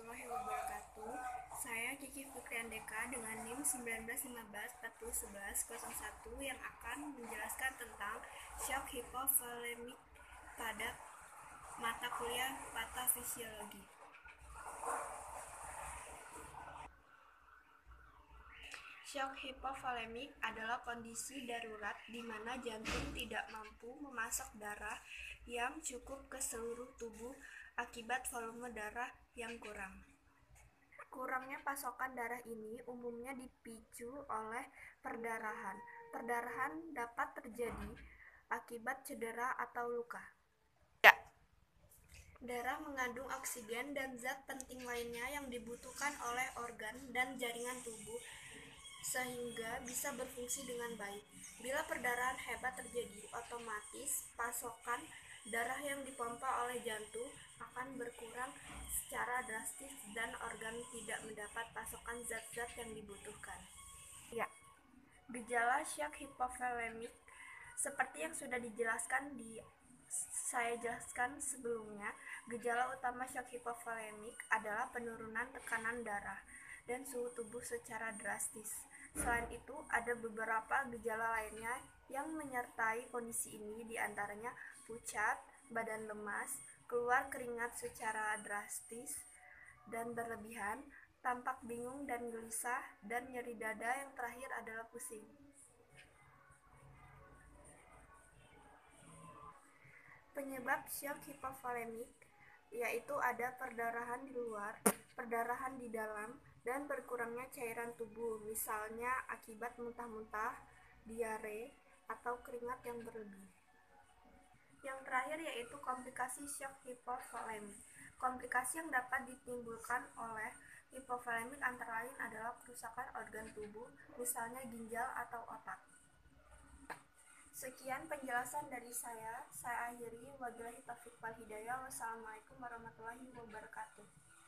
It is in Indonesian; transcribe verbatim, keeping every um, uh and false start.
warahmatullahi wabarakatuh. Saya Kiki Fikriandeka dengan NIM sembilan belas lima belas empat nol sebelas nol satu yang akan menjelaskan tentang shock hipovolemik pada mata kuliah patofisiologi. Shock hipovolemik adalah kondisi darurat di mana jantung tidak mampu memasok darah yang cukup ke seluruh tubuh akibat volume darah yang kurang. Kurangnya pasokan darah ini umumnya dipicu oleh perdarahan. Perdarahan dapat terjadi akibat cedera atau luka. Darah mengandung oksigen dan zat penting lainnya yang dibutuhkan oleh organ dan jaringan tubuh sehingga bisa berfungsi dengan baik. Bila perdarahan hebat terjadi, otomatis pasokan darah yang dipompa oleh jantung akan berkurang secara drastis dan organ tidak mendapat pasokan zat-zat yang dibutuhkan. Ya, gejala shock hipovolemik seperti yang sudah dijelaskan di saya jelaskan sebelumnya, gejala utama shock hipovolemik adalah penurunan tekanan darah dan suhu tubuh secara drastis. Selain itu, ada beberapa gejala lainnya yang menyertai kondisi ini, diantaranya pucat, badan lemas, keluar keringat secara drastis dan berlebihan, tampak bingung dan gelisah, dan nyeri dada. Yang terakhir adalah pusing. Penyebab shock hipovolemik yaitu ada perdarahan di luar, perdarahan di dalam, dan berkurangnya cairan tubuh, misalnya akibat muntah-muntah, diare, atau keringat yang berlebih. Yang terakhir yaitu komplikasi shock hipovolemik. Komplikasi yang dapat ditimbulkan oleh hipovolemik antara lain adalah kerusakan organ tubuh, misalnya ginjal atau otak. Sekian penjelasan dari saya. Saya akhiri. Wabillahi taufiq wal hidayah. Wassalamualaikum warahmatullahi wabarakatuh.